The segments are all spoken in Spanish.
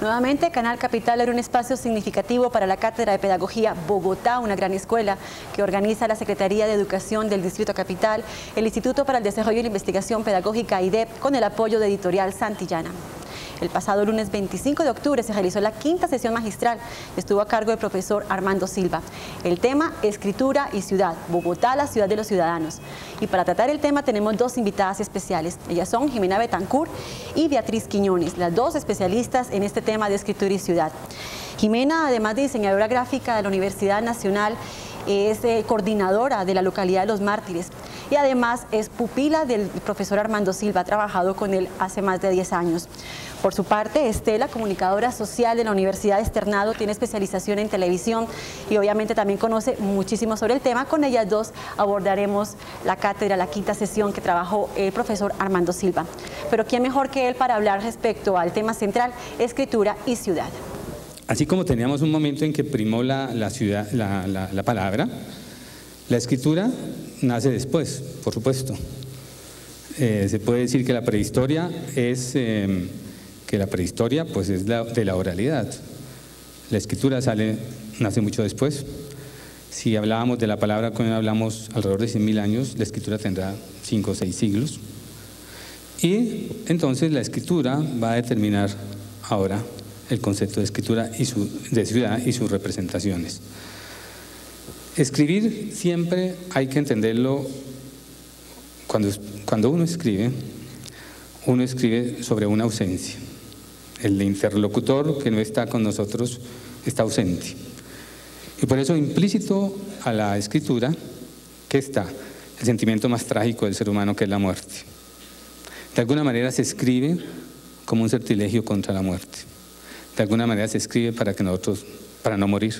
Nuevamente, Canal Capital era un espacio significativo para la Cátedra de Pedagogía Bogotá, una gran escuela que organiza la Secretaría de Educación del Distrito Capital, el Instituto para el Desarrollo y la Investigación Pedagógica IDEP, con el apoyo de Editorial Santillana. El pasado lunes 25 de octubre se realizó la quinta sesión magistral. Estuvo a cargo del profesor Armando Silva. El tema, escritura y ciudad. Bogotá, la ciudad de los ciudadanos. Y para tratar el tema tenemos dos invitadas especiales. Ellas son Jimena Betancourt y Beatriz Quiñones, las dos especialistas en este tema de escritura y ciudad. Jimena, además de diseñadora gráfica de la Universidad Nacional, es coordinadora de la localidad de Los Mártires y además es pupila del profesor Armando Silva, ha trabajado con él hace más de 10 años. Por su parte, Estela, comunicadora social de la Universidad Externado, tiene especialización en televisión y obviamente también conoce muchísimo sobre el tema. Con ellas dos abordaremos la cátedra, la quinta sesión que trabajó el profesor Armando Silva. Pero ¿quién mejor que él para hablar respecto al tema central, escritura y ciudad? Así como teníamos un momento en que primó la palabra, la escritura nace después, por supuesto. Se puede decir que la prehistoria es de la oralidad. La escritura nace mucho después. Si hablábamos de la palabra cuando hablamos alrededor de 100.000 años, la escritura tendrá 5 o 6 siglos. Y entonces la escritura va a determinar ahora el concepto de escritura de ciudad y sus representaciones. Escribir siempre hay que entenderlo, cuando uno escribe sobre una ausencia. El interlocutor que no está con nosotros está ausente. Y por eso implícito a la escritura que está el sentimiento más trágico del ser humano, que es la muerte. De alguna manera se escribe como un sortilegio contra la muerte. De alguna manera se escribe para no morir.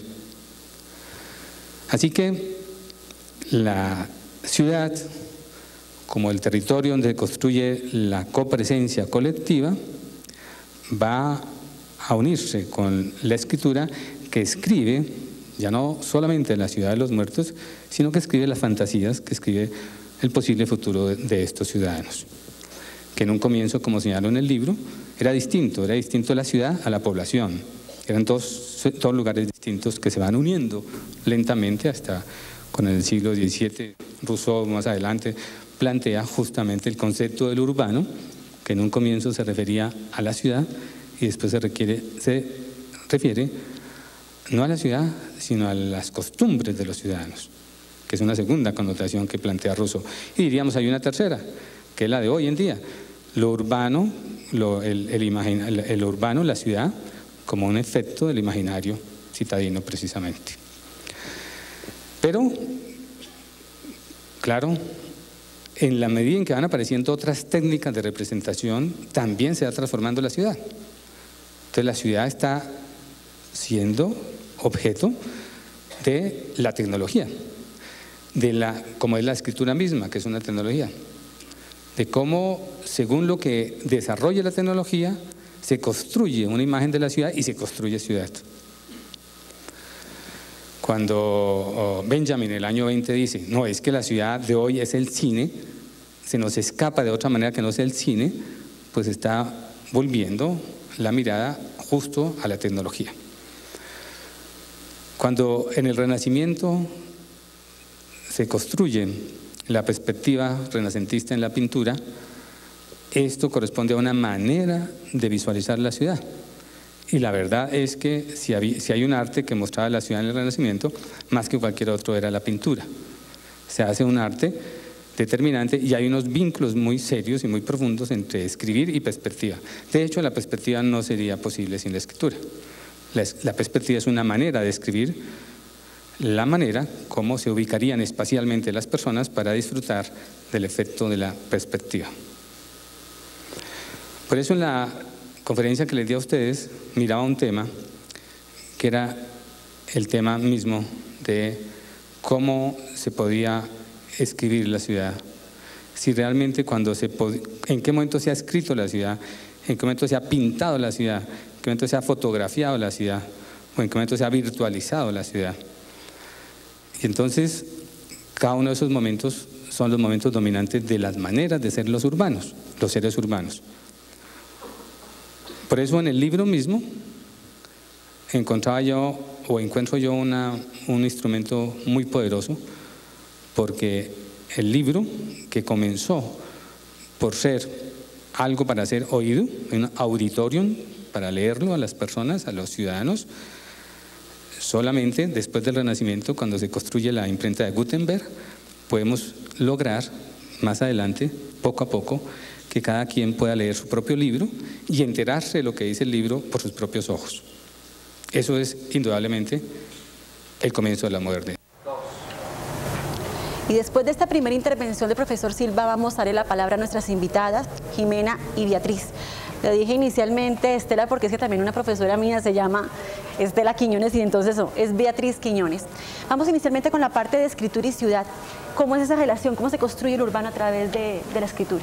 Así que la ciudad, como el territorio donde se construye la copresencia colectiva, va a unirse con la escritura que escribe, ya no solamente la ciudad de los muertos, sino que escribe las fantasías, que escribe el posible futuro de estos ciudadanos. Que en un comienzo, como señalo en el libro, era distinto la ciudad a la población. Eran dos lugares distintos que se van uniendo lentamente hasta con el siglo XVII. Rousseau más adelante plantea justamente el concepto del urbano, que en un comienzo se refería a la ciudad y después se refiere no a la ciudad, sino a las costumbres de los ciudadanos, que es una segunda connotación que plantea Rousseau. Y diríamos hay una tercera, que es la de hoy en día. Lo urbano, el urbano, la ciudad, como un efecto del imaginario citadino precisamente. Pero, claro, en la medida en que van apareciendo otras técnicas de representación, también se va transformando la ciudad. Entonces la ciudad está siendo objeto de la tecnología, como es la escritura misma, que es una tecnología, de cómo, según lo que desarrolla la tecnología, se construye una imagen de la ciudad y se construye ciudad. Cuando Benjamin en el año 20 dice, no, es que la ciudad de hoy es el cine, se nos escapa de otra manera que no sea el cine, pues está volviendo la mirada justo a la tecnología. Cuando en el Renacimiento se construye la perspectiva renacentista en la pintura, esto corresponde a una manera de visualizar la ciudad. Y la verdad es que si hay un arte que mostraba la ciudad en el Renacimiento, más que cualquier otro era la pintura. Se hace un arte determinante y hay unos vínculos muy serios y muy profundos entre escribir y perspectiva. De hecho, la perspectiva no sería posible sin la escritura. La perspectiva es una manera de escribir, la manera como se ubicarían espacialmente las personas para disfrutar del efecto de la perspectiva. Por eso en la conferencia que les di a ustedes miraba un tema que era el tema mismo de cómo se podía escribir la ciudad, si realmente en qué momento se ha escrito la ciudad, en qué momento se ha pintado la ciudad, en qué momento se ha fotografiado la ciudad o en qué momento se ha virtualizado la ciudad. Y entonces cada uno de esos momentos son los momentos dominantes de las maneras de ser los urbanos, los seres urbanos. Por eso en el libro mismo encontraba yo o encuentro yo un instrumento muy poderoso, porque el libro, que comenzó por ser algo para ser oído, un auditorium para leerlo a las personas, a los ciudadanos, solamente después del Renacimiento, cuando se construye la imprenta de Gutenberg, podemos lograr más adelante, poco a poco, que cada quien pueda leer su propio libro y enterarse de lo que dice el libro por sus propios ojos. Eso es indudablemente el comienzo de la modernidad. Y después de esta primera intervención del profesor Silva, vamos a darle la palabra a nuestras invitadas, Jimena y Beatriz. Le dije inicialmente Estela porque es que también una profesora mía se llama Estela Quiñones y entonces es Beatriz Quiñones. Vamos inicialmente con la parte de escritura y ciudad. ¿Cómo es esa relación? ¿Cómo se construye el urbano a través de la escritura?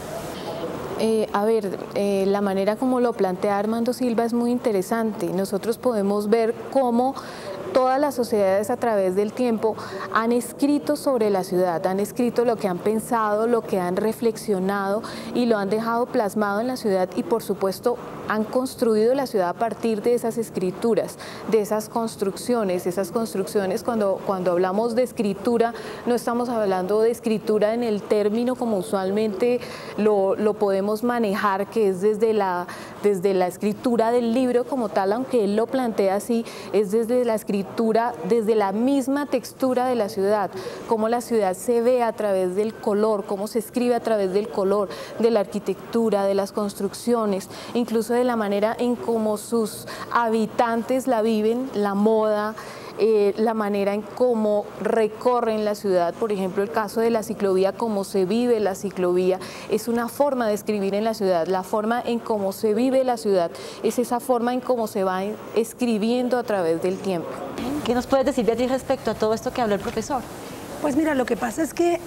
La manera como lo plantea Armando Silva es muy interesante. Nosotros podemos ver cómo todas las sociedades a través del tiempo han escrito sobre la ciudad, han escrito lo que han pensado, lo que han reflexionado y lo han dejado plasmado en la ciudad y por supuesto han construido la ciudad a partir de esas escrituras, de esas construcciones. Cuando hablamos de escritura no estamos hablando de escritura en el término como usualmente lo podemos manejar, que es desde la escritura del libro como tal, aunque él lo plantea así, es desde la escritura, desde la misma textura de la ciudad, cómo la ciudad se ve a través del color, cómo se escribe a través del color, de la arquitectura, de las construcciones, incluso de la manera en cómo sus habitantes la viven, la moda, la manera en cómo recorren la ciudad. Por ejemplo, el caso de la ciclovía, cómo se vive la ciclovía, es una forma de escribir en la ciudad. La forma en cómo se vive la ciudad es esa forma en cómo se va escribiendo a través del tiempo. ¿Qué nos puedes decir, Beatriz, respecto a todo esto que habló el profesor? Pues mira, lo que pasa es que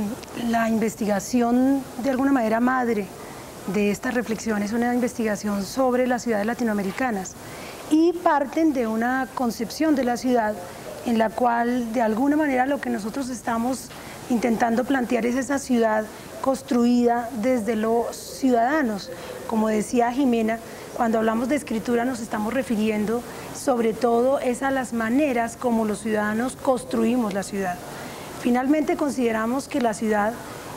la investigación, de alguna manera madre de esta reflexión, es una investigación sobre las ciudades latinoamericanas y parten de una concepción de la ciudad en la cual de alguna manera lo que nosotros estamos intentando plantear es esa ciudad construida desde los ciudadanos. Como decía Jimena, cuando hablamos de escritura nos estamos refiriendo sobre todo es a las maneras como los ciudadanos construimos la ciudad. Finalmente consideramos que la ciudad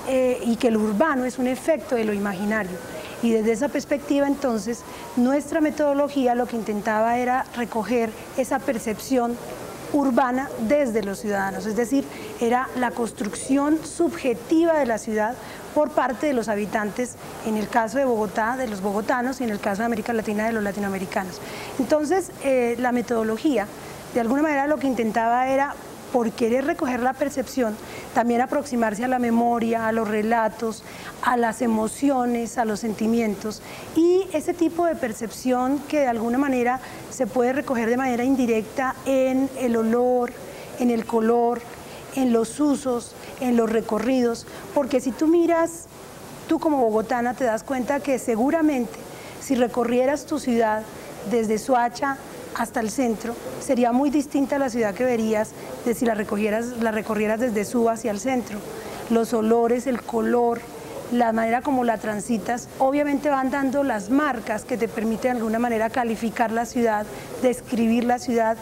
y que el urbano es un efecto de lo imaginario. Y desde esa perspectiva, entonces, nuestra metodología lo que intentaba era recoger esa percepción urbana desde los ciudadanos, es decir, era la construcción subjetiva de la ciudad por parte de los habitantes, en el caso de Bogotá, de los bogotanos, y en el caso de América Latina, de los latinoamericanos. Entonces, la metodología, de alguna manera, lo que intentaba era, por querer recoger la percepción, también aproximarse a la memoria, a los relatos, a las emociones, a los sentimientos, y ese tipo de percepción que de alguna manera se puede recoger de manera indirecta en el olor, en el color, en los usos, en los recorridos, porque si tú miras, tú como bogotana te das cuenta que seguramente si recorrieras tu ciudad desde Soacha hasta el centro, sería muy distinta a la ciudad que verías de si la recorrieras desde Suba hacia el centro. Los olores, el color, la manera como la transitas, obviamente van dando las marcas que te permiten de alguna manera calificar la ciudad, describir la ciudad,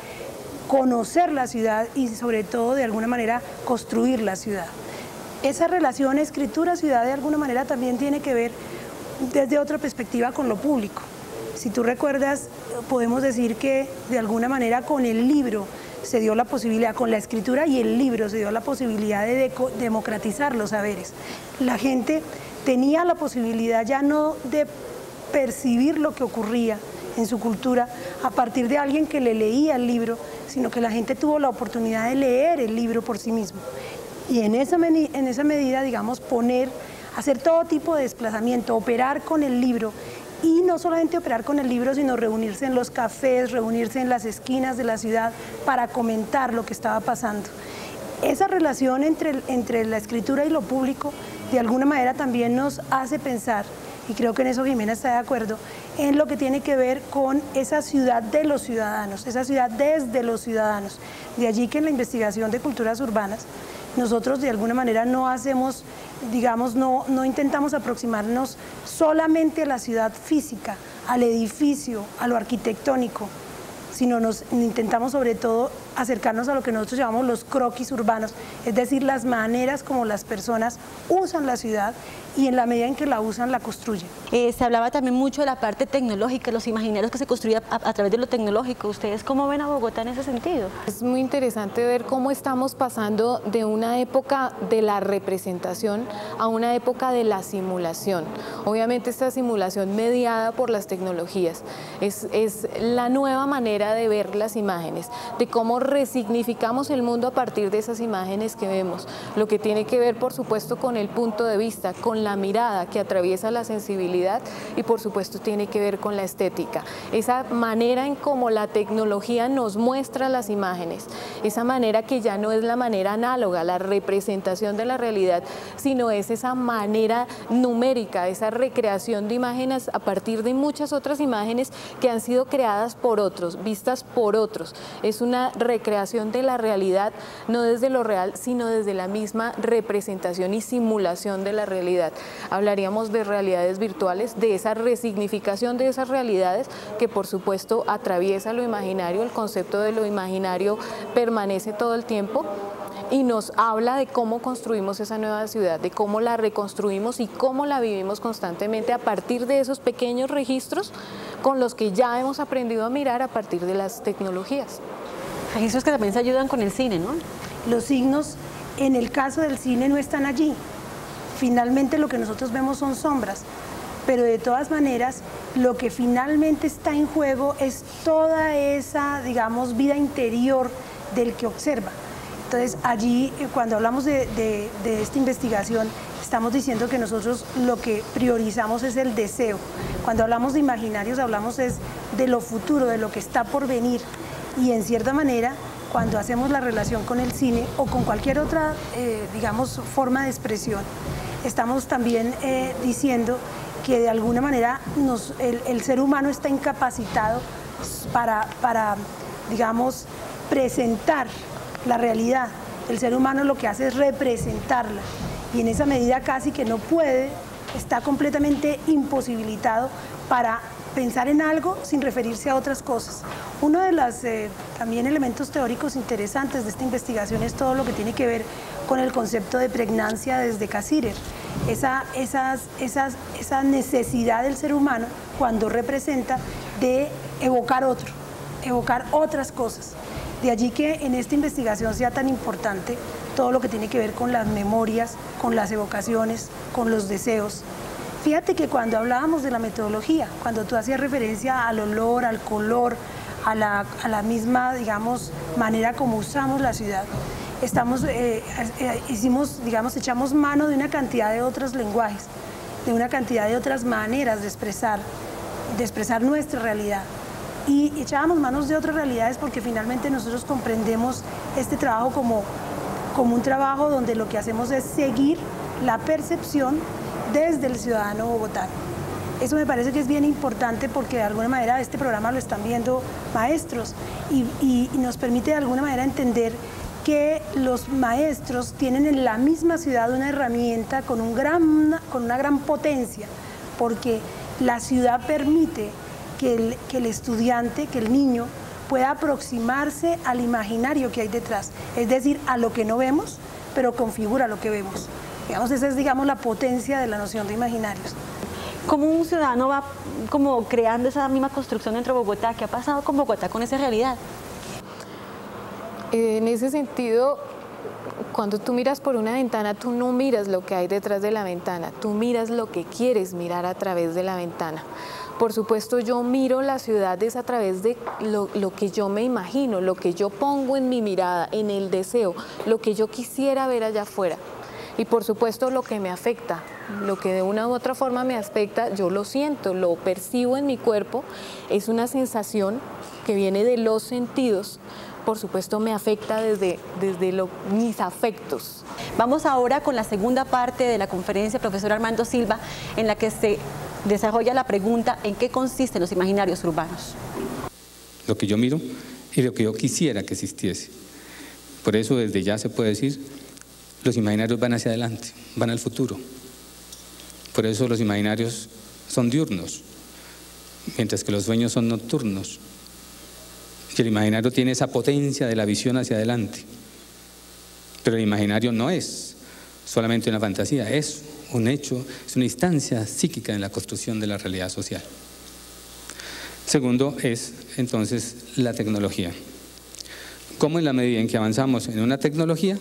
conocer la ciudad y sobre todo de alguna manera construir la ciudad. Esa relación escritura-ciudad de alguna manera también tiene que ver desde otra perspectiva con lo público. Si tú recuerdas, podemos decir que de alguna manera con el libro se dio la posibilidad, con la escritura y el libro se dio la posibilidad de democratizar los saberes. La gente tenía la posibilidad ya no de percibir lo que ocurría en su cultura a partir de alguien que le leía el libro, sino que la gente tuvo la oportunidad de leer el libro por sí mismo. Y en esa medida, digamos, hacer todo tipo de desplazamiento, operar con el libro. Y no solamente operar con el libro, sino reunirse en los cafés, reunirse en las esquinas de la ciudad para comentar lo que estaba pasando. Esa relación entre la escritura y lo público, de alguna manera también nos hace pensar, y creo que en eso Jimena está de acuerdo, en lo que tiene que ver con esa ciudad de los ciudadanos, esa ciudad desde los ciudadanos. De allí que en la investigación de culturas urbanas, nosotros de alguna manera no hacemos, digamos, no intentamos aproximarnos solamente a la ciudad física, al edificio, a lo arquitectónico, sino intentamos sobre todo acercarnos a lo que nosotros llamamos los croquis urbanos, es decir, las maneras como las personas usan la ciudad y en la medida en que la usan, la construyen. Se hablaba también mucho de la parte tecnológica, los imaginarios que se construían a través de lo tecnológico. ¿Ustedes cómo ven a Bogotá en ese sentido? Es muy interesante ver cómo estamos pasando de una época de la representación a una época de la simulación. Obviamente esta simulación mediada por las tecnologías es la nueva manera de ver las imágenes, de cómo resignificamos el mundo a partir de esas imágenes que vemos, lo que tiene que ver por supuesto con el punto de vista, con la mirada que atraviesa la sensibilidad y por supuesto tiene que ver con la estética, esa manera en cómo la tecnología nos muestra las imágenes, esa manera que ya no es la manera análoga, la representación de la realidad, sino es esa manera numérica, esa recreación de imágenes a partir de muchas otras imágenes que han sido creadas por otros, vistas por otros. Es una recreación de la realidad, no desde lo real, sino desde la misma representación y simulación de la realidad. Hablaríamos de realidades virtuales, de esa resignificación de esas realidades que por supuesto atraviesa lo imaginario, el concepto de lo imaginario permanece todo el tiempo y nos habla de cómo construimos esa nueva ciudad, de cómo la reconstruimos y cómo la vivimos constantemente a partir de esos pequeños registros con los que ya hemos aprendido a mirar a partir de las tecnologías. Registros que también se ayudan con el cine, ¿no? Los signos, en el caso del cine, no están allí. Finalmente lo que nosotros vemos son sombras, pero de todas maneras lo que finalmente está en juego es toda esa, digamos, vida interior del que observa. Entonces allí, cuando hablamos de esta investigación, estamos diciendo que nosotros lo que priorizamos es el deseo. Cuando hablamos de imaginarios, hablamos es de lo futuro, de lo que está por venir. Y en cierta manera, cuando hacemos la relación con el cine o con cualquier otra, digamos, forma de expresión, estamos también diciendo que de alguna manera el ser humano está incapacitado para, digamos, presentar la realidad. El ser humano lo que hace es representarla y en esa medida casi que no puede, está completamente imposibilitado para pensar en algo sin referirse a otras cosas. Uno de los también elementos teóricos interesantes de esta investigación es todo lo que tiene que ver con el concepto de pregnancia desde Cassirer, esa necesidad del ser humano cuando representa de evocar otras cosas. De allí que en esta investigación sea tan importante todo lo que tiene que ver con las memorias, con las evocaciones, con los deseos. Fíjate que cuando hablábamos de la metodología, cuando tú hacías referencia al olor, al color, a la misma, digamos, manera como usamos la ciudad, echamos mano de una cantidad de otros lenguajes, de una cantidad de otras maneras de expresar nuestra realidad. Y echábamos manos de otras realidades porque finalmente nosotros comprendemos este trabajo como un trabajo donde lo que hacemos es seguir la percepción desde el ciudadano bogotano. Eso me parece que es bien importante porque de alguna manera este programa lo están viendo maestros y nos permite de alguna manera entender que los maestros tienen en la misma ciudad una herramienta con una gran potencia, porque la ciudad permite que el estudiante, que el niño pueda aproximarse al imaginario que hay detrás, es decir, a lo que no vemos, pero configura lo que vemos. Digamos, esa es, digamos, la potencia de la noción de imaginarios. ¿Cómo un ciudadano va como creando esa misma construcción dentro de Bogotá? ¿Qué ha pasado con Bogotá, con esa realidad? En ese sentido, cuando tú miras por una ventana, tú no miras lo que hay detrás de la ventana, tú miras lo que quieres mirar a través de la ventana. Por supuesto, yo miro las ciudades a través de lo que yo me imagino, lo que yo pongo en mi mirada, en el deseo, lo que yo quisiera ver allá afuera. Y por supuesto lo que me afecta, lo que de una u otra forma me afecta, yo lo siento, lo percibo en mi cuerpo, es una sensación que viene de los sentidos, por supuesto me afecta desde mis afectos. Vamos ahora con la segunda parte de la conferencia, profesor Armando Silva, en la que se desarrolla la pregunta ¿en qué consisten los imaginarios urbanos? Lo que yo miro y lo que yo quisiera que existiese. Por eso desde ya se puede decir, los imaginarios van hacia adelante, van al futuro. Por eso los imaginarios son diurnos, mientras que los sueños son nocturnos. Y el imaginario tiene esa potencia de la visión hacia adelante. Pero el imaginario no es solamente una fantasía, es un hecho, es una instancia psíquica en la construcción de la realidad social. Segundo es, entonces, la tecnología. Cómo en la medida en que avanzamos en una tecnología,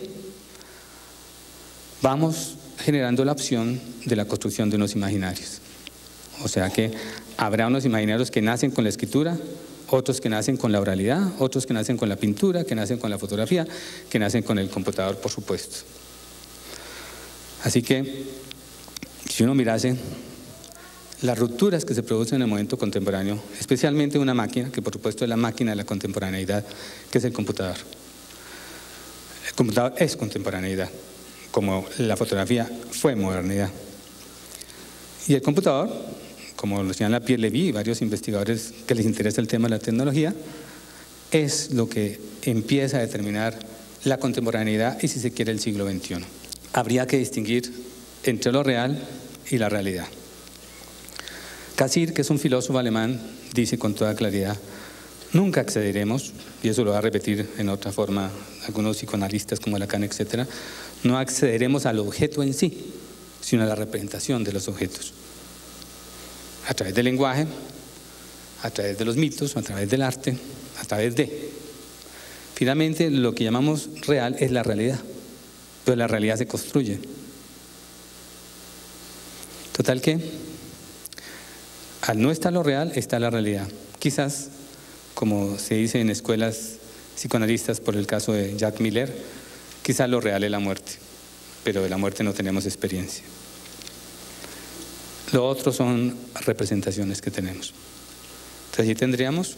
vamos generando la opción de la construcción de unos imaginarios. O sea que habrá unos imaginarios que nacen con la escritura, otros que nacen con la oralidad, otros que nacen con la pintura, que nacen con la fotografía, que nacen con el computador, por supuesto. Así que, si uno mirase las rupturas que se producen en el momento contemporáneo, especialmente una máquina, que por supuesto es la máquina de la contemporaneidad, que es el computador. El computador es contemporaneidad, como la fotografía fue modernidad. Y el computador, como lo señala Pierre Levy y varios investigadores que les interesa el tema de la tecnología, es lo que empieza a determinar la contemporaneidad y, si se quiere, el siglo XXI. Habría que distinguir entre lo real y la realidad. Cassirer, que es un filósofo alemán, dice con toda claridad: nunca accederemos, y eso lo va a repetir en otra forma algunos psicoanalistas como Lacan, etc., no accederemos al objeto en sí, sino a la representación de los objetos. A través del lenguaje, a través de los mitos, a través del arte, a través de... Finalmente, lo que llamamos real es la realidad, pero la realidad se construye. Total que, al no estar lo real, está la realidad. Quizás, como se dice en escuelas psicoanalistas por el caso de Jack Miller, quizás lo real es la muerte, pero de la muerte no tenemos experiencia. Lo otro son representaciones que tenemos. Entonces, allí tendríamos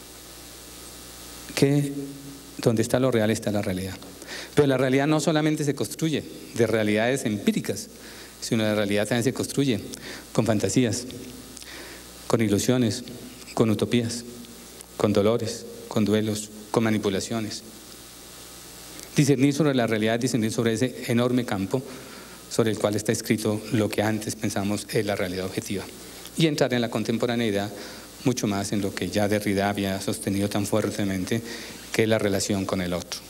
que donde está lo real está la realidad. Pero la realidad no solamente se construye de realidades empíricas, sino la realidad también se construye con fantasías, con ilusiones, con utopías, con dolores, con duelos, con manipulaciones. Discernir sobre la realidad, discernir sobre ese enorme campo sobre el cual está escrito lo que antes pensamos es la realidad objetiva. Y entrar en la contemporaneidad mucho más en lo que ya Derrida había sostenido tan fuertemente, que es la relación con el otro.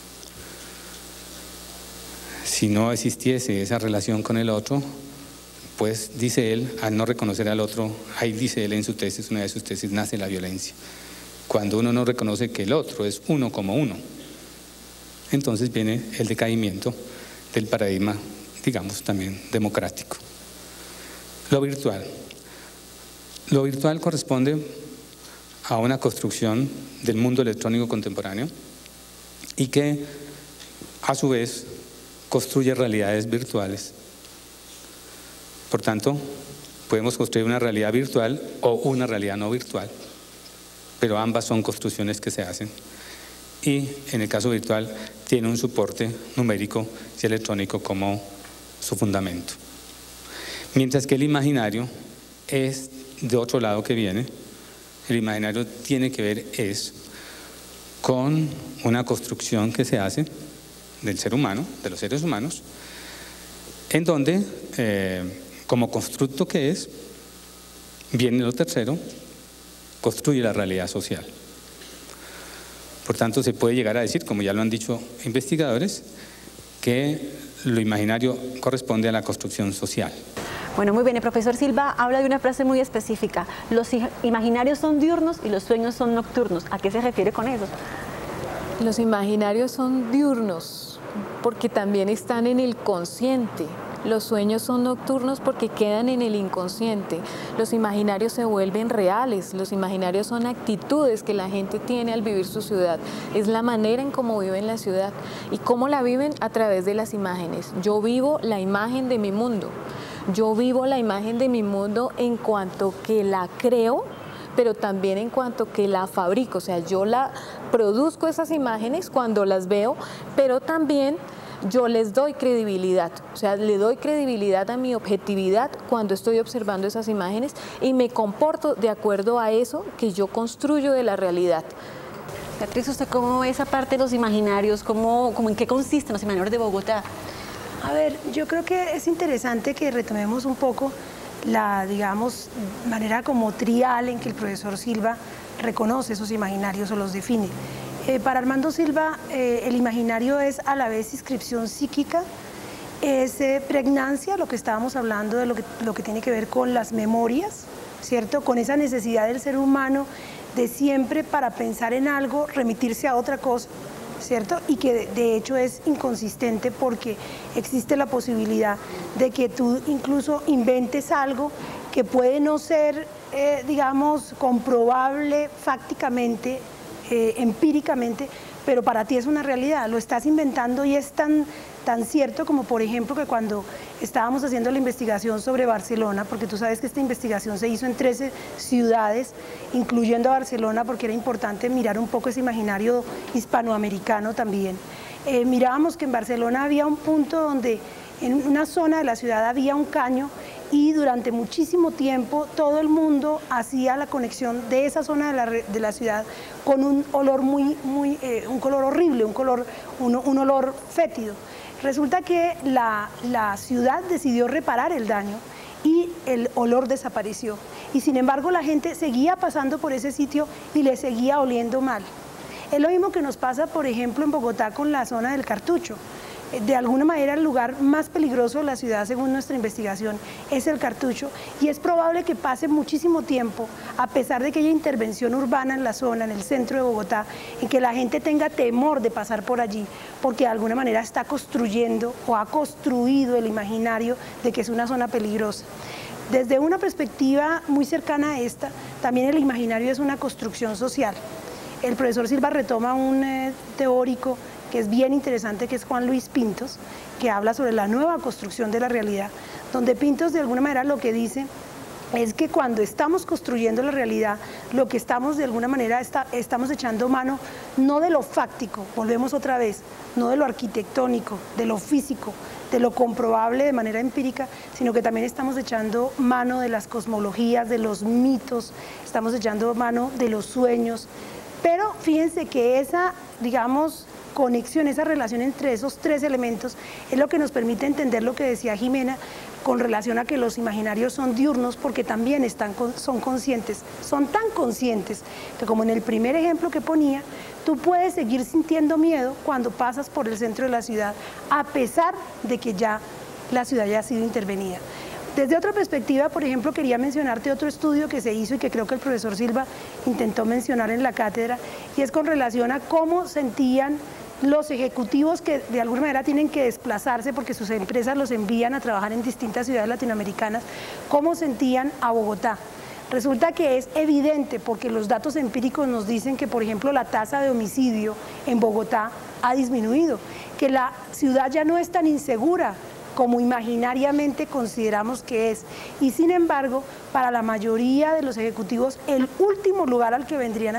Si no existiese esa relación con el otro, pues dice él, al no reconocer al otro, ahí dice él en su tesis, una de sus tesis, nace la violencia. Cuando uno no reconoce que el otro es uno como uno, entonces viene el decaimiento del paradigma, digamos, también democrático. Lo virtual. Lo virtual corresponde a una construcción del mundo electrónico contemporáneo y que, a su vez, construye realidades virtuales. Por tanto, podemos construir una realidad virtual o una realidad no virtual, pero ambas son construcciones que se hacen. Y en el caso virtual tiene un soporte numérico y electrónico como su fundamento. Mientras que el imaginario es de otro lado que viene. El imaginario tiene que ver con una construcción que se hace del ser humano, de los seres humanos, en donde, como constructo que es, viene lo tercero, construye la realidad social. Por tanto, se puede llegar a decir, como ya lo han dicho investigadores, que lo imaginario corresponde a la construcción social. Bueno, muy bien. El profesor Silva habla de una frase muy específica. Los imaginarios son diurnos y los sueños son nocturnos. ¿A qué se refiere con eso? Los imaginarios son diurnos porque también están en el consciente. Los sueños son nocturnos porque quedan en el inconsciente. Los imaginarios se vuelven reales. Los imaginarios son actitudes que la gente tiene al vivir su ciudad. Es la manera en cómo viven la ciudad. ¿Y cómo la viven? A través de las imágenes. Yo vivo la imagen de mi mundo. Yo vivo la imagen de mi mundo en cuanto que la creo, pero también en cuanto que la fabrico. O sea, yo la produzco esas imágenes cuando las veo, pero también yo les doy credibilidad, o sea, le doy credibilidad a mi objetividad cuando estoy observando esas imágenes y me comporto de acuerdo a eso que yo construyo de la realidad. Beatriz, ¿usted cómo ve esa parte de los imaginarios? ¿Cómo en qué consisten los imaginarios de Bogotá? A ver, yo creo que es interesante que retomemos un poco la, digamos, manera como trial en que el profesor Silva reconoce esos imaginarios o los define. Para Armando Silva, el imaginario es a la vez inscripción psíquica, es pregnancia, lo que estábamos hablando de lo que tiene que ver con las memorias, ¿cierto? Con esa necesidad del ser humano de siempre, para pensar en algo, remitirse a otra cosa, ¿cierto? Y que de hecho es inconsistente, porque existe la posibilidad de que tú incluso inventes algo que puede no ser, digamos, comprobable fácticamente, empíricamente, pero para ti es una realidad, lo estás inventando y es tan cierto como, por ejemplo, que cuando estábamos haciendo la investigación sobre Barcelona, porque tú sabes que esta investigación se hizo en 13 ciudades, incluyendo a Barcelona, porque era importante mirar un poco ese imaginario hispanoamericano también. Mirábamos que en Barcelona había un punto donde en una zona de la ciudad había un caño, y durante muchísimo tiempo todo el mundo hacía la conexión de esa zona de la ciudad con un olor un color horrible, un olor fétido. Resulta que la ciudad decidió reparar el daño y el olor desapareció. Y sin embargo la gente seguía pasando por ese sitio y le seguía oliendo mal. Es lo mismo que nos pasa, por ejemplo, en Bogotá con la zona del Cartucho. De alguna manera el lugar más peligroso de la ciudad, según nuestra investigación, es el Cartucho, y es probable que pase muchísimo tiempo, a pesar de que haya intervención urbana en la zona, en el centro de Bogotá, en que la gente tenga temor de pasar por allí, porque de alguna manera está construyendo o ha construido el imaginario de que es una zona peligrosa. Desde una perspectiva muy cercana a esta, también el imaginario es una construcción social. El profesor Silva retoma un teórico que es bien interesante, que es Juan Luis Pintos, que habla sobre la nueva construcción de la realidad, donde Pintos de alguna manera lo que dice es que cuando estamos construyendo la realidad, lo que estamos de alguna manera estamos echando mano no de lo fáctico, volvemos otra vez, no de lo arquitectónico, de lo físico, de lo comprobable de manera empírica, sino que también estamos echando mano de las cosmologías, de los mitos, estamos echando mano de los sueños. Pero fíjense que esa, digamos, conexión, esa relación entre esos tres elementos es lo que nos permite entender lo que decía Jimena con relación a que los imaginarios son diurnos, porque también son conscientes, son tan conscientes que, como en el primer ejemplo que ponía, tú puedes seguir sintiendo miedo cuando pasas por el centro de la ciudad, a pesar de que ya la ciudad ya ha sido intervenida. Desde otra perspectiva, por ejemplo, quería mencionarte otro estudio que se hizo y que creo que el profesor Silva intentó mencionar en la cátedra, y es con relación a cómo sentían los ejecutivos que de alguna manera tienen que desplazarse porque sus empresas los envían a trabajar en distintas ciudades latinoamericanas, cómo sentían a Bogotá. Resulta que es evidente, porque los datos empíricos nos dicen que, por ejemplo, la tasa de homicidio en Bogotá ha disminuido, que la ciudad ya no es tan insegura como imaginariamente consideramos que es, y sin embargo, para la mayoría de los ejecutivos, el último lugar al que vendrían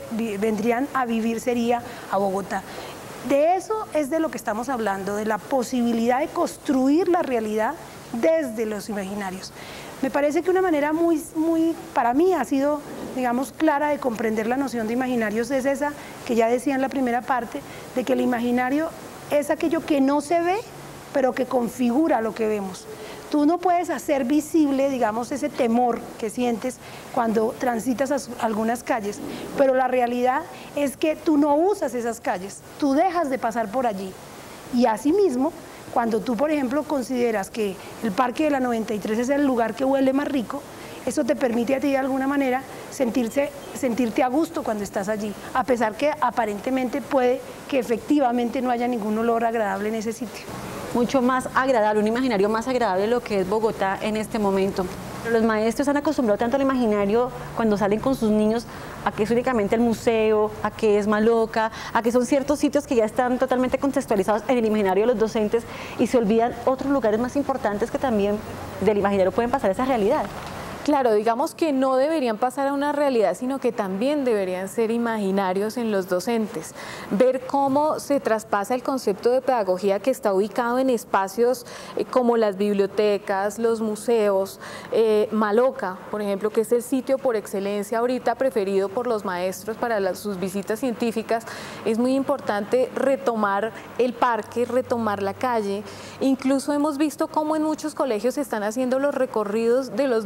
a vivir sería a Bogotá. De eso es de lo que estamos hablando, de la posibilidad de construir la realidad desde los imaginarios. Me parece que una manera para mí ha sido, digamos, clara de comprender la noción de imaginarios es esa que ya decía en la primera parte, de que el imaginario es aquello que no se ve, pero que configura lo que vemos. Tú no puedes hacer visible, digamos, ese temor que sientes cuando transitas algunas calles, pero la realidad es que tú no usas esas calles, tú dejas de pasar por allí. Y asimismo, cuando tú, por ejemplo, consideras que el Parque de la 93 es el lugar que huele más rico, eso te permite a ti de alguna manera sentirte a gusto cuando estás allí, a pesar que aparentemente puede que efectivamente no haya ningún olor agradable en ese sitio. Mucho más agradable, un imaginario más agradable de lo que es Bogotá en este momento. Los maestros han acostumbrado tanto al imaginario cuando salen con sus niños a que es únicamente el museo, a que es Maloca, a que son ciertos sitios que ya están totalmente contextualizados en el imaginario de los docentes, y se olvidan otros lugares más importantes que también del imaginario pueden pasar a esa realidad. Claro, digamos que no deberían pasar a una realidad, sino que también deberían ser imaginarios en los docentes. Ver cómo se traspasa el concepto de pedagogía que está ubicado en espacios como las bibliotecas, los museos, Maloca, por ejemplo, que es el sitio por excelencia ahorita preferido por los maestros para sus visitas científicas. Es muy importante retomar el parque, retomar la calle. Incluso hemos visto cómo en muchos colegios se están haciendo los recorridos de los niños, que me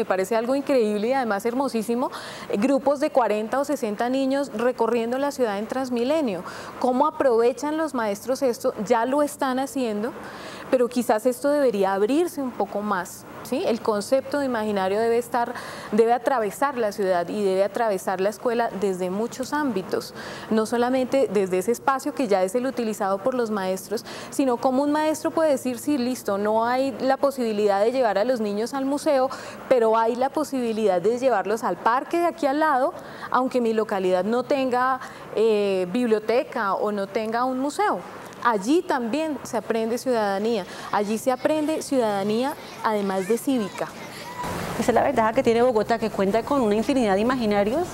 parece algo increíble y además hermosísimo, grupos de 40 o 60 niños recorriendo la ciudad en Transmilenio. ¿Cómo aprovechan los maestros esto? Ya lo están haciendo, pero quizás esto debería abrirse un poco más, ¿sí? El concepto de imaginario debe atravesar la ciudad y debe atravesar la escuela desde muchos ámbitos, no solamente desde ese espacio que ya es el utilizado por los maestros, sino como un maestro puede decir, sí, listo, no hay la posibilidad de llevar a los niños al museo, pero hay la posibilidad de llevarlos al parque de aquí al lado, aunque mi localidad no tenga biblioteca o no tenga un museo. Allí también se aprende ciudadanía, allí se aprende ciudadanía además de cívica. Esa es la ventaja que tiene Bogotá, que cuenta con una infinidad de imaginarios.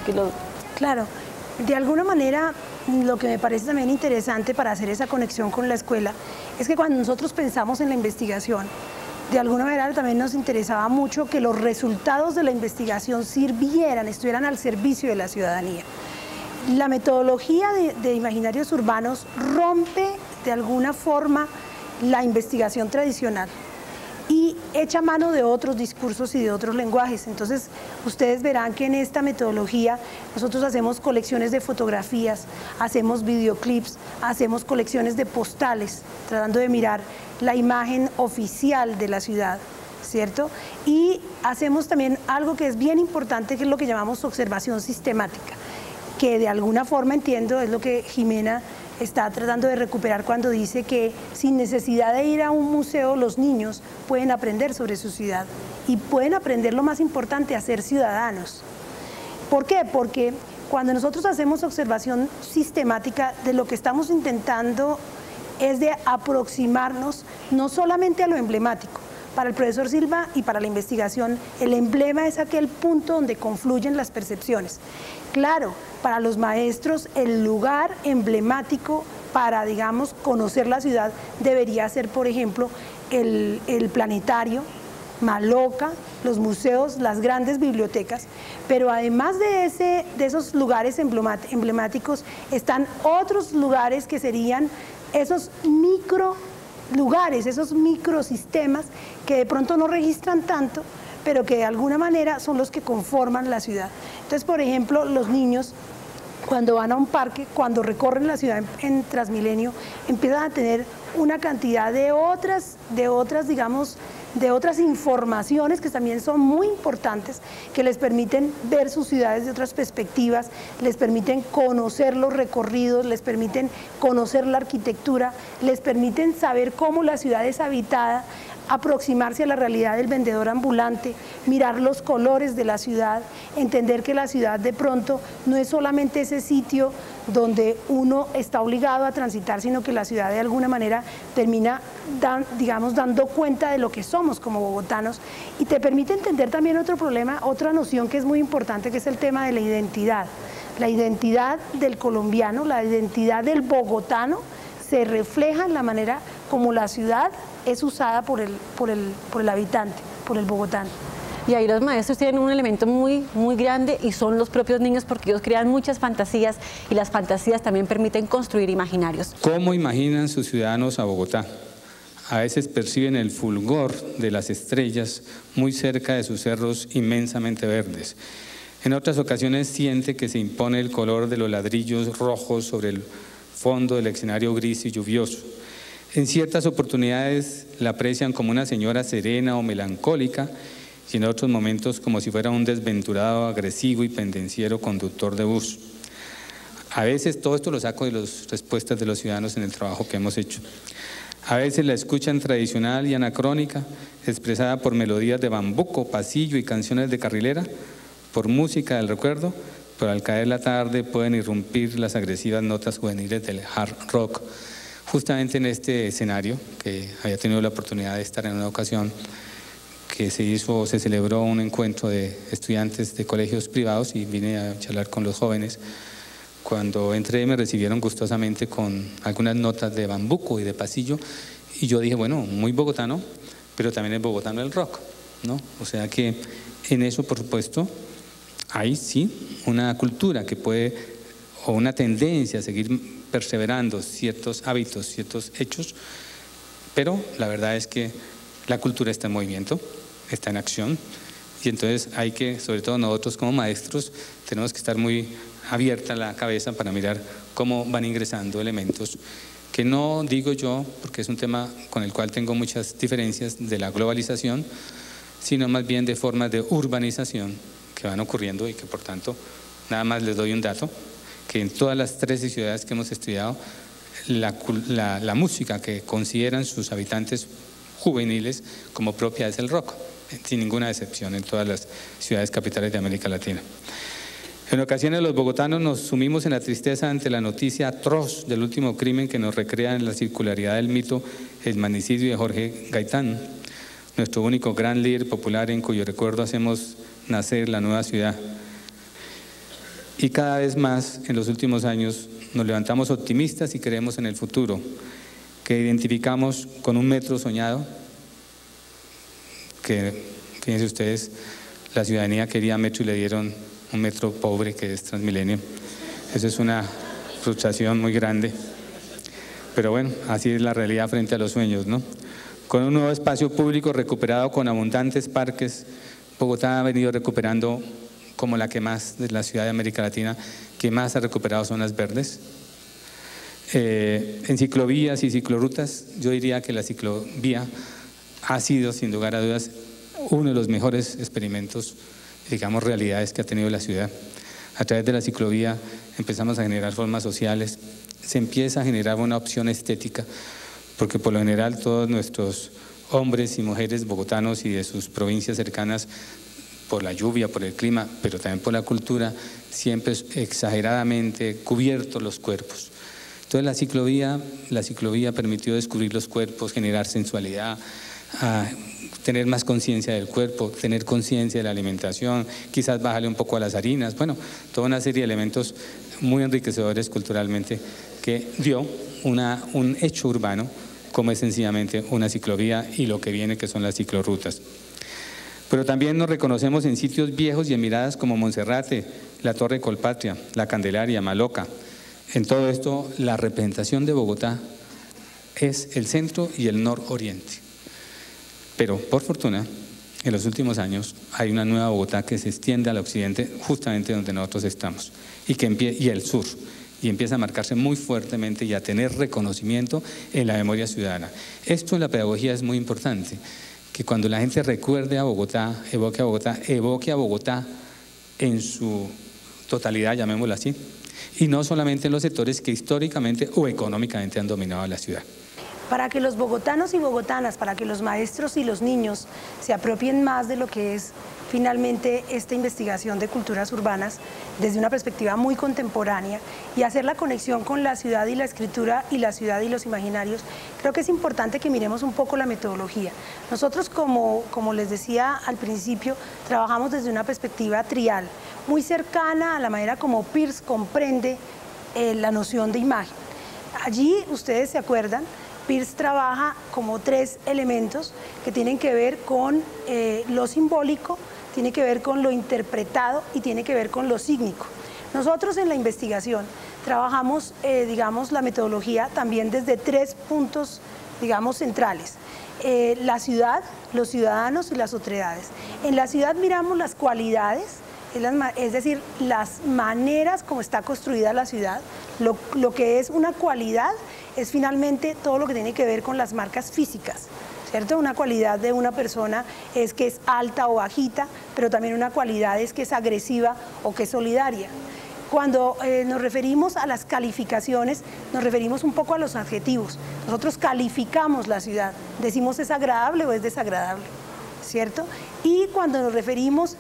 Claro, de alguna manera lo que me parece también interesante para hacer esa conexión con la escuela es que cuando nosotros pensamos en la investigación, de alguna manera también nos interesaba mucho que los resultados de la investigación estuvieran al servicio de la ciudadanía. La metodología de imaginarios urbanos rompe de alguna forma la investigación tradicional y echa mano de otros discursos y de otros lenguajes. Entonces, ustedes verán que en esta metodología nosotros hacemos colecciones de fotografías, hacemos videoclips, hacemos colecciones de postales, tratando de mirar la imagen oficial de la ciudad, ¿cierto? Y hacemos también algo que es bien importante, que es lo que llamamos observación sistemática, que de alguna forma entiendo es lo que Jimena está tratando de recuperar cuando dice que sin necesidad de ir a un museo los niños pueden aprender sobre su ciudad y pueden aprender lo más importante, a ser ciudadanos. ¿Por qué? Porque cuando nosotros hacemos observación sistemática, de lo que estamos intentando es de aproximarnos no solamente a lo emblemático. Para el profesor Silva y para la investigación, el emblema es aquel punto donde confluyen las percepciones. Claro, para los maestros el lugar emblemático para, digamos, conocer la ciudad debería ser, por ejemplo, el planetario, Maloca, los museos, las grandes bibliotecas, pero además de esos lugares emblemáticos están otros lugares que serían esos microlugares, esos microsistemas que de pronto no registran tanto, pero que de alguna manera son los que conforman la ciudad. Entonces, por ejemplo, los niños cuando van a un parque, cuando recorren la ciudad en Transmilenio, empiezan a tener una cantidad de otras informaciones que también son muy importantes, que les permiten ver sus ciudades de otras perspectivas, les permiten conocer los recorridos, les permiten conocer la arquitectura, les permiten saber cómo la ciudad es habitada, aproximarse a la realidad del vendedor ambulante, mirar los colores de la ciudad, entender que la ciudad de pronto no es solamente ese sitio donde uno está obligado a transitar, sino que la ciudad de alguna manera termina, dando cuenta de lo que somos como bogotanos, y te permite entender también otro problema, otra noción que es muy importante, que es el tema de la identidad. La identidad del colombiano, la identidad del bogotano, se refleja en la manera como la ciudad es usada por el habitante, por el bogotano. Y ahí los maestros tienen un elemento muy grande y son los propios niños, porque ellos crean muchas fantasías y las fantasías también permiten construir imaginarios. ¿Cómo imaginan sus ciudadanos a Bogotá? A veces perciben el fulgor de las estrellas muy cerca de sus cerros inmensamente verdes. En otras ocasiones siente que se impone el color de los ladrillos rojos sobre el fondo del escenario gris y lluvioso. En ciertas oportunidades la aprecian como una señora serena o melancólica, y en otros momentos como si fuera un desventurado, agresivo y pendenciero conductor de bus. A veces, todo esto lo saco de las respuestas de los ciudadanos en el trabajo que hemos hecho. A veces la escuchan tradicional y anacrónica, expresada por melodías de bambuco, pasillo y canciones de carrilera, por música del recuerdo, pero al caer la tarde pueden irrumpir las agresivas notas juveniles del hard rock. Justamente en este escenario, que había tenido la oportunidad de estar en una ocasión, que se celebró un encuentro de estudiantes de colegios privados y vine a charlar con los jóvenes. Cuando entré me recibieron gustosamente con algunas notas de bambuco y de pasillo, y yo dije, bueno, muy bogotano, pero también es bogotano el rock, ¿no? O sea que en eso, por supuesto, hay sí una cultura que puede, o una tendencia a seguir perseverando ciertos hábitos, ciertos hechos, pero la verdad es que la cultura está en movimiento, está en acción, y entonces hay que, sobre todo nosotros como maestros, tenemos que estar muy abierta la cabeza para mirar cómo van ingresando elementos que no digo yo, porque es un tema con el cual tengo muchas diferencias de la globalización, sino más bien de formas de urbanización que van ocurriendo y que por tanto, nada más les doy un dato, que en todas las 13 ciudades que hemos estudiado, la música que consideran sus habitantes juveniles como propia es el rock, sin ninguna excepción en todas las ciudades capitales de América Latina. En ocasiones los bogotanos nos sumimos en la tristeza ante la noticia atroz del último crimen que nos recrea en la circularidad del mito el magnicidio de Jorge Gaitán, nuestro único gran líder popular en cuyo recuerdo hacemos nacer la nueva ciudad. Y cada vez más en los últimos años nos levantamos optimistas y creemos en el futuro, que identificamos con un metro soñado, que fíjense ustedes, la ciudadanía quería metro y le dieron un metro pobre que es Transmilenio. Esa es una frustración muy grande, pero bueno, así es la realidad frente a los sueños, ¿no? Con un nuevo espacio público recuperado con abundantes parques, Bogotá ha venido recuperando como la que más, de la ciudad de América Latina, que más ha recuperado zonas verdes. En ciclovías y ciclorrutas, yo diría que la ciclovía ha sido, sin lugar a dudas, uno de los mejores experimentos, digamos, realidades que ha tenido la ciudad. A través de la ciclovía empezamos a generar formas sociales, se empieza a generar una opción estética, porque por lo general todos nuestros hombres y mujeres bogotanos y de sus provincias cercanas, por la lluvia, por el clima, pero también por la cultura, siempre es exageradamente cubiertos los cuerpos. Entonces la ciclovía permitió descubrir los cuerpos, generar sensualidad, tener más conciencia del cuerpo, tener conciencia de la alimentación, quizás bajarle un poco a las harinas, bueno, toda una serie de elementos muy enriquecedores culturalmente que dio un hecho urbano como es sencillamente una ciclovía y lo que viene que son las ciclorrutas. Pero también nos reconocemos en sitios viejos y en miradas como Monserrate, la Torre Colpatria, la Candelaria, Maloca. En todo esto, la representación de Bogotá es el centro y el nororiente. Pero, por fortuna, en los últimos años hay una nueva Bogotá que se extiende al occidente, justamente donde nosotros estamos, y el sur, y empieza a marcarse muy fuertemente y a tener reconocimiento en la memoria ciudadana. Esto en la pedagogía es muy importante, que cuando la gente recuerde a Bogotá, evoque a Bogotá en su totalidad, llamémoslo así, y no solamente en los sectores que históricamente o económicamente han dominado la ciudad. Para que los bogotanos y bogotanas, para que los maestros y los niños se apropien más de lo que es finalmente esta investigación de culturas urbanas desde una perspectiva muy contemporánea y hacer la conexión con la ciudad y la escritura y la ciudad y los imaginarios, creo que es importante que miremos un poco la metodología. Nosotros, como les decía al principio, trabajamos desde una perspectiva trial, muy cercana a la manera como Peirce comprende la noción de imagen. Allí, ustedes se acuerdan, Peirce trabaja como 3 elementos que tienen que ver con lo simbólico, tiene que ver con lo interpretado y tiene que ver con lo sígnico. Nosotros en la investigación trabajamos, digamos, la metodología también desde 3 puntos, digamos, centrales. La ciudad, los ciudadanos y las otredades. En la ciudad miramos las cualidades, es decir, las maneras como está construida la ciudad, lo que es una cualidad es finalmente todo lo que tiene que ver con las marcas físicas, ¿cierto? Una cualidad de una persona es que es alta o bajita, pero también una cualidad es que es agresiva o que es solidaria. Cuando nos referimos a las calificaciones, nos referimos un poco a los adjetivos. Nosotros calificamos la ciudad, decimos es agradable o es desagradable, ¿cierto? Y cuando nos referimos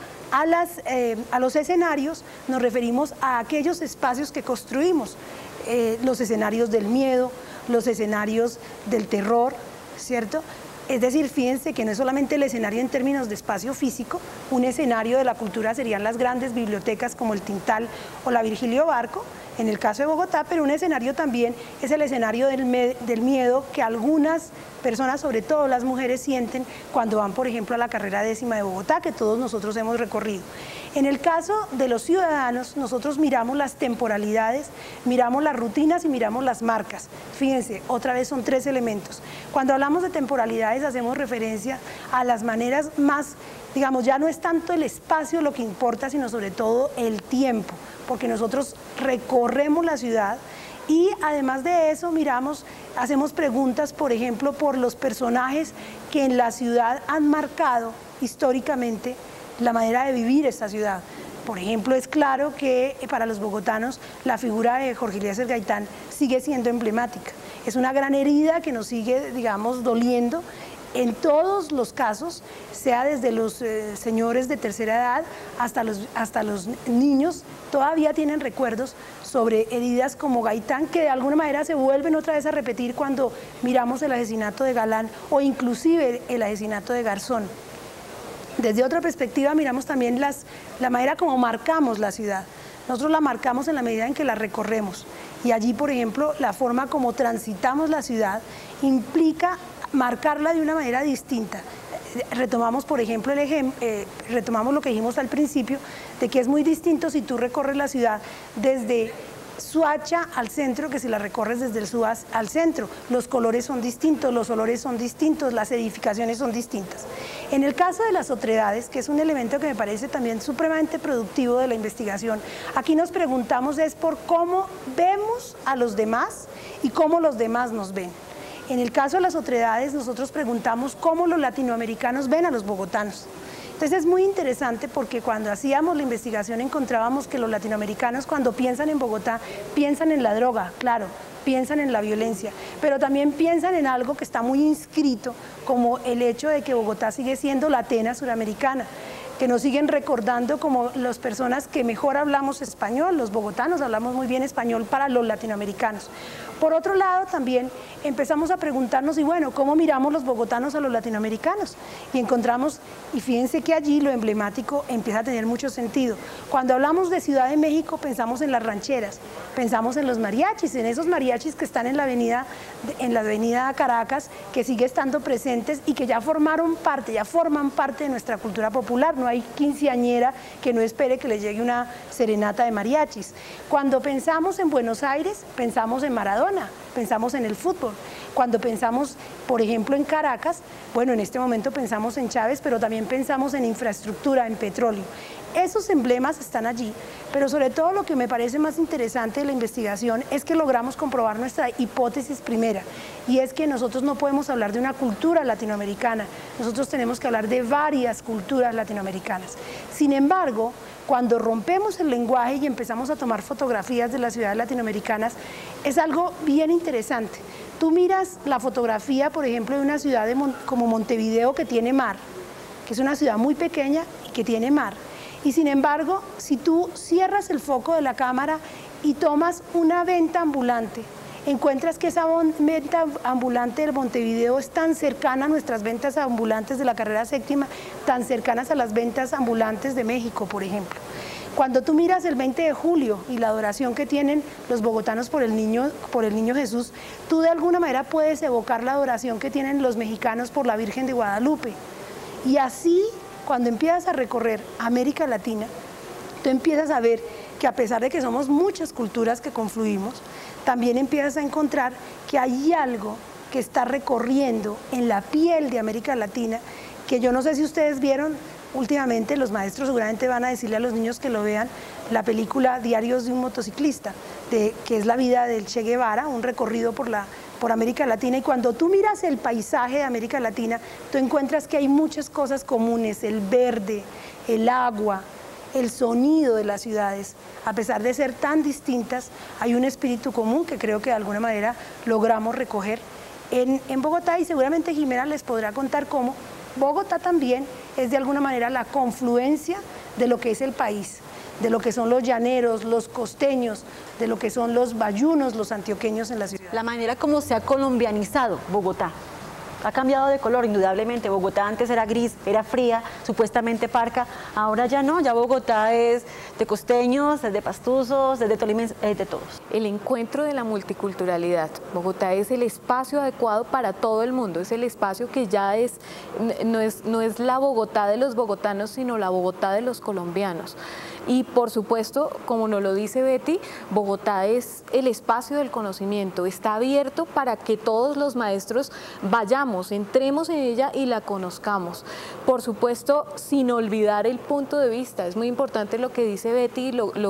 a los escenarios, nos referimos a aquellos espacios que construimos, los escenarios del miedo, los escenarios del terror, ¿cierto? Es decir, fíjense que no es solamente el escenario en términos de espacio físico, un escenario de la cultura serían las grandes bibliotecas como el Tintal o la Virgilio Barco, en el caso de Bogotá, pero un escenario también es el escenario del miedo que algunas personas, sobre todo las mujeres, sienten cuando van, por ejemplo, a la carrera 10ª de Bogotá, que todos nosotros hemos recorrido. En el caso de los ciudadanos, nosotros miramos las temporalidades, miramos las rutinas y miramos las marcas. Fíjense, otra vez son 3 elementos. Cuando hablamos de temporalidades hacemos referencia a las maneras más digamos, ya no es tanto el espacio lo que importa, sino sobre todo el tiempo, porque nosotros recorremos la ciudad y además de eso hacemos preguntas, por ejemplo, por los personajes que en la ciudad han marcado históricamente la manera de vivir esta ciudad. Por ejemplo, es claro que para los bogotanos la figura de Jorge Eliezer Gaitán sigue siendo emblemática. Es una gran herida que nos sigue, digamos, doliendo en todos los casos, sea desde los señores de tercera edad hasta los niños, todavía tienen recuerdos sobre heridas como Gaitán, que de alguna manera se vuelven otra vez a repetir cuando miramos el asesinato de Galán o inclusive el asesinato de Garzón. Desde otra perspectiva miramos también la manera como marcamos la ciudad. Nosotros la marcamos en la medida en que la recorremos. Y allí, por ejemplo, la forma como transitamos la ciudad implica marcarla de una manera distinta. Retomamos, por ejemplo, retomamos lo que dijimos al principio, de que es muy distinto si tú recorres la ciudad desde Suacha al centro que si la recorres desde el Suaz al centro. Los colores son distintos, los olores son distintos, las edificaciones son distintas. En el caso de las otredades, que es un elemento que me parece también supremamente productivo de la investigación, aquí nos preguntamos es por cómo vemos a los demás y cómo los demás nos ven. En el caso de las otredades, nosotros preguntamos cómo los latinoamericanos ven a los bogotanos. Entonces es muy interesante porque cuando hacíamos la investigación encontrábamos que los latinoamericanos cuando piensan en Bogotá, piensan en la droga, claro, piensan en la violencia, pero también piensan en algo que está muy inscrito, como el hecho de que Bogotá sigue siendo la Atenas suramericana, que nos siguen recordando como las personas que mejor hablamos español, los bogotanos hablamos muy bien español para los latinoamericanos. Por otro lado, también empezamos a preguntarnos, y bueno, ¿cómo miramos los bogotanos a los latinoamericanos? Y encontramos, y fíjense que allí lo emblemático empieza a tener mucho sentido. Cuando hablamos de Ciudad de México, pensamos en las rancheras, pensamos en los mariachis, en esos mariachis que están en la avenida Caracas, que sigue estando presentes y que ya forman parte de nuestra cultura popular. No hay quinceañera que no espere que le llegue una serenata de mariachis. Cuando pensamos en Buenos Aires, pensamos en Maradona, pensamos en el fútbol. Cuando pensamos, por ejemplo, en Caracas, bueno, en este momento pensamos en Chávez, pero también pensamos en infraestructura, en petróleo. Esos emblemas están allí, pero sobre todo lo que me parece más interesante de la investigación es que logramos comprobar nuestra hipótesis primera, y es que nosotros no podemos hablar de una cultura latinoamericana, nosotros tenemos que hablar de varias culturas latinoamericanas. Sin embargo, cuando rompemos el lenguaje y empezamos a tomar fotografías de las ciudades latinoamericanas, es algo bien interesante. Tú miras la fotografía, por ejemplo, de una ciudad como Montevideo, que tiene mar, que es una ciudad muy pequeña y que tiene mar. Y sin embargo, si tú cierras el foco de la cámara y tomas una venta ambulante, encuentras que esa venta ambulante del Montevideo es tan cercana a nuestras ventas ambulantes de la carrera séptima, tan cercanas a las ventas ambulantes de México, por ejemplo. Cuando tú miras el 20 de julio y la adoración que tienen los bogotanos por el niño Jesús, tú de alguna manera puedes evocar la adoración que tienen los mexicanos por la Virgen de Guadalupe. Y así, cuando empiezas a recorrer América Latina, tú empiezas a ver que a pesar de que somos muchas culturas que confluimos, también empiezas a encontrar que hay algo que está recorriendo en la piel de América Latina, que yo no sé si ustedes vieron últimamente, los maestros seguramente van a decirle a los niños que lo vean, la película Diarios de un motociclista, que es la vida del Che Guevara, un recorrido por América Latina, y cuando tú miras el paisaje de América Latina, tú encuentras que hay muchas cosas comunes, el verde, el agua, el sonido de las ciudades. A pesar de ser tan distintas, hay un espíritu común que creo que de alguna manera logramos recoger en Bogotá, y seguramente Jimena les podrá contar cómo Bogotá también es de alguna manera la confluencia de lo que es el país, de lo que son los llaneros, los costeños, de lo que son los bayunos, los antioqueños en la ciudad. La manera como se ha colombianizado Bogotá. Ha cambiado de color, indudablemente. Bogotá antes era gris, era fría, supuestamente parca. Ahora ya no, ya Bogotá es de costeños, es de pastuzos, es de tolimenses, es de todos. El encuentro de la multiculturalidad. Bogotá es el espacio adecuado para todo el mundo. Es el espacio que ya no es la Bogotá de los bogotanos, sino la Bogotá de los colombianos. Y por supuesto, como nos lo dice Betty, Bogotá es el espacio del conocimiento, está abierto para que todos los maestros vayamos, entremos en ella y la conozcamos. Por supuesto, sin olvidar el punto de vista, es muy importante lo que dice Betty,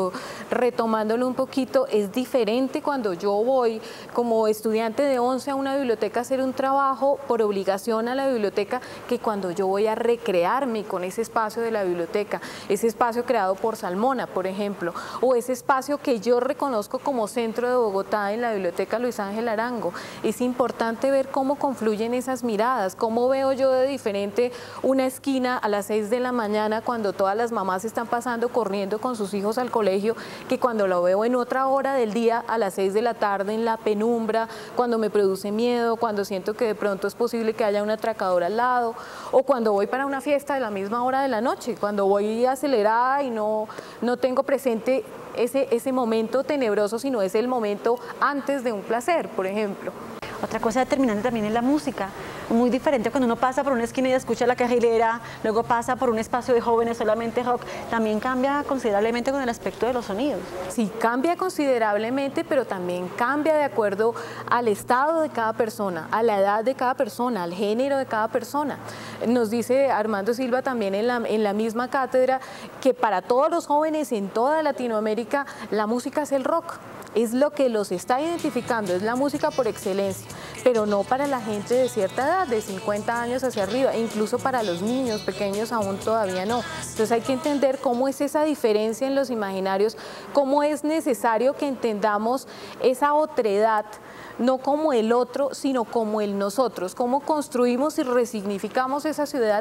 retomándolo un poquito, es diferente cuando yo voy como estudiante de 11 a una biblioteca a hacer un trabajo por obligación a la biblioteca que cuando yo voy a recrearme con ese espacio de la biblioteca, ese espacio creado por Salmona, por ejemplo, o ese espacio que yo reconozco como centro de Bogotá en la Biblioteca Luis Ángel Arango. Es importante ver cómo confluyen esas miradas, cómo veo yo de diferente una esquina a las 6 de la mañana cuando todas las mamás están pasando corriendo con sus hijos al colegio, que cuando lo veo en otra hora del día a las 6 de la tarde en la penumbra, cuando me produce miedo, cuando siento que de pronto es posible que haya un atracador al lado, o cuando voy para una fiesta de la misma hora de la noche, cuando voy acelerada y no tengo presente ese momento tenebroso, sino es el momento antes de un placer, por ejemplo. Otra cosa determinante también es la música, muy diferente cuando uno pasa por una esquina y escucha la carrilera, luego pasa por un espacio de jóvenes solamente rock, también cambia considerablemente con el aspecto de los sonidos. Sí, cambia considerablemente, pero también cambia de acuerdo al estado de cada persona, a la edad de cada persona, al género de cada persona. Nos dice Armando Silva también en la misma cátedra que para todos los jóvenes en toda Latinoamérica la música es el rock. Es lo que los está identificando, es la música por excelencia, pero no para la gente de cierta edad, de 50 años hacia arriba, e incluso para los niños pequeños aún todavía no. Entonces hay que entender cómo es esa diferencia en los imaginarios, cómo es necesario que entendamos esa otredad, no como el otro, sino como el nosotros, cómo construimos y resignificamos esa ciudad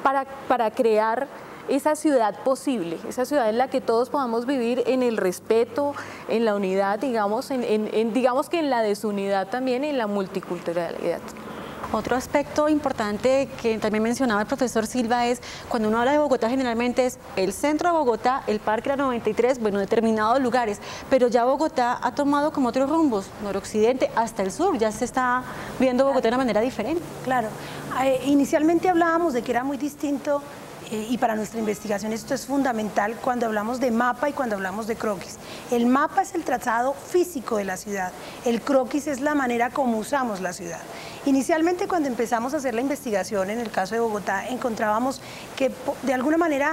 para crear esa ciudad posible, esa ciudad en la que todos podamos vivir en el respeto, en la unidad, digamos, digamos que en la desunidad también, en la multiculturalidad. Otro aspecto importante que también mencionaba el profesor Silva es, cuando uno habla de Bogotá generalmente es el centro de Bogotá, el Parque La 93, bueno, determinados lugares, pero ya Bogotá ha tomado como otros rumbos, noroccidente hasta el sur, ya se está viendo Bogotá de una manera diferente. Claro, inicialmente hablábamos de que era muy distinto y para nuestra investigación esto es fundamental cuando hablamos de mapa y cuando hablamos de croquis. El mapa es el trazado físico de la ciudad, el croquis es la manera como usamos la ciudad. Inicialmente cuando empezamos a hacer la investigación en el caso de Bogotá encontrábamos que de alguna manera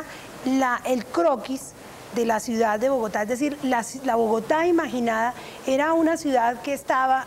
el croquis de la ciudad de Bogotá, es decir, la Bogotá imaginada era una ciudad que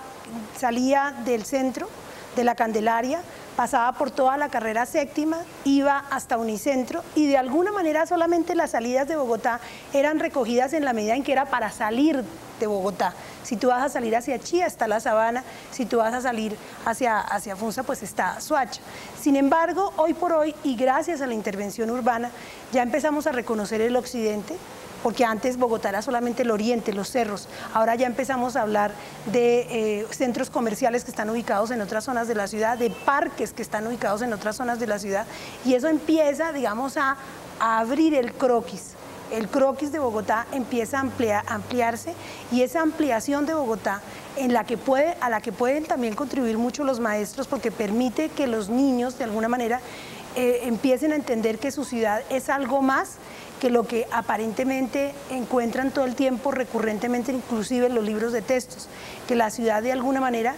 salía del centro, de la Candelaria, pasaba por toda la carrera séptima, iba hasta Unicentro y de alguna manera solamente las salidas de Bogotá eran recogidas en la medida en que era para salir de Bogotá. Si tú vas a salir hacia Chía está la Sabana, si tú vas a salir hacia Funza pues está Soacha. Sin embargo, hoy por hoy y gracias a la intervención urbana ya empezamos a reconocer el occidente, porque antes Bogotá era solamente el oriente, los cerros. Ahora ya empezamos a hablar de centros comerciales que están ubicados en otras zonas de la ciudad, de parques que están ubicados en otras zonas de la ciudad, y eso empieza, digamos, a abrir el croquis. El croquis de Bogotá empieza a ampliarse, y esa ampliación de Bogotá a la que pueden también contribuir mucho los maestros, porque permite que los niños de alguna manera empiecen a entender que su ciudad es algo más que lo que aparentemente encuentran todo el tiempo, recurrentemente, inclusive en los libros de textos, que la ciudad de alguna manera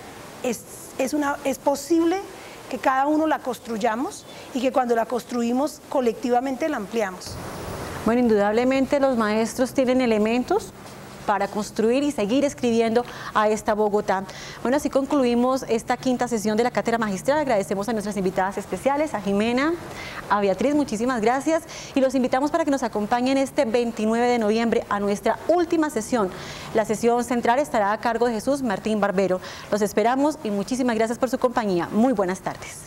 es posible que cada uno la construyamos y que cuando la construimos colectivamente la ampliamos. Bueno, indudablemente los maestros tienen elementos para construir y seguir escribiendo a esta Bogotá. Bueno, así concluimos esta quinta sesión de la Cátedra Magistral. Agradecemos a nuestras invitadas especiales, a Jimena, a Beatriz, muchísimas gracias, y los invitamos para que nos acompañen este 29 de noviembre a nuestra última sesión. La sesión central estará a cargo de Jesús Martín Barbero. Los esperamos y muchísimas gracias por su compañía. Muy buenas tardes.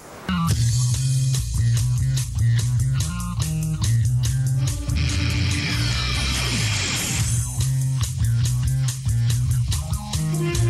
Yeah.